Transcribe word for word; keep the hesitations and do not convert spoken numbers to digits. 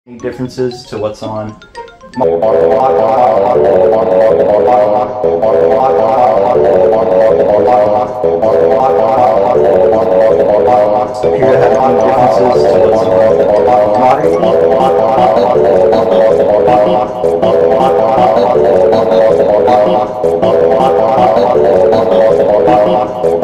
differences to what's on. Appear to have any differences to what's on modern.